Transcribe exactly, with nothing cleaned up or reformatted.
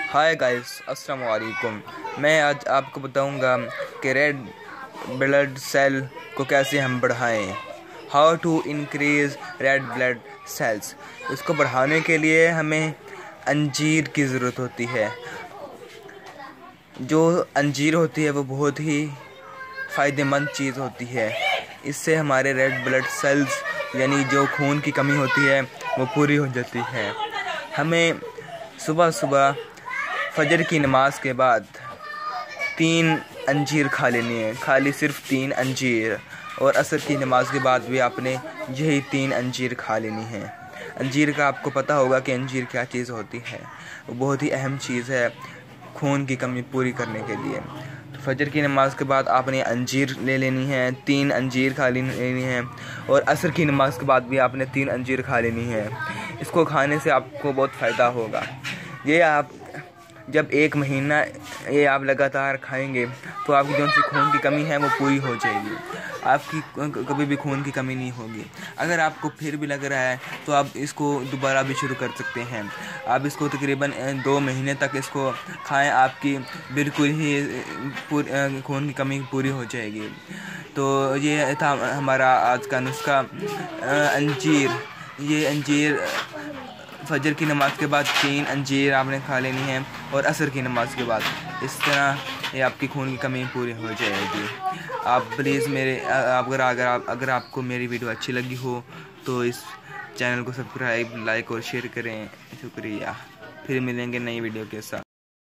Hi guys, अस्सलाम वालेकुम। मैं आज आपको बताऊंगा कि रेड ब्लड सेल को कैसे हम बढ़ाएं। How to increase red blood cells. इसको बढ़ाने के लिए हमें अंजीर की ज़रूरत होती है। जो अंजीर होती है वो बहुत ही फ़ायदेमंद चीज़ होती है। इससे हमारे रेड ब्लड सेल्स यानी जो खून की कमी होती है वो पूरी हो जाती है। हमें सुबह सुबह फजर की नमाज के बाद तीन अंजीर खा लेनी है, खाली सिर्फ तीन अंजीर। और असर की नमाज के बाद भी आपने यही तीन अंजीर खा लेनी है। अंजीर का आपको पता होगा कि अंजीर क्या चीज़ होती है। वो बहुत ही अहम चीज़ है खून की कमी पूरी करने के लिए। तो फजर की नमाज के बाद आपने अंजीर ले लेनी है, तीन अंजीर खा लेनी है। और असर की नमाज के बाद भी आपने तीन अंजीर खा लेनी है। इसको खाने से आपको बहुत फ़ायदा होगा। ये आप जब एक महीना ये आप लगातार खाएंगे तो आपकी जो सी खून की कमी है वो पूरी हो जाएगी। आपकी कभी भी खून की कमी नहीं होगी। अगर आपको फिर भी लग रहा है तो आप इसको दोबारा भी शुरू कर सकते हैं। आप इसको तकरीबन दो महीने तक इसको खाएं, आपकी बिल्कुल ही खून की कमी पूरी हो जाएगी। तो ये था हमारा आज का नुस्खा अंजीर। ये अंजीर फजर की नमाज के बाद तीन अंजीर आपने खा लेनी है और असर की नमाज के बाद। इस तरह ये आपकी खून की कमी पूरी हो जाएगी। आप प्लीज़ मेरे अगर अगर आप अगर आपको मेरी वीडियो अच्छी लगी हो तो इस चैनल को सब्सक्राइब, लाइक और शेयर करें। शुक्रिया। फिर मिलेंगे नई वीडियो के साथ।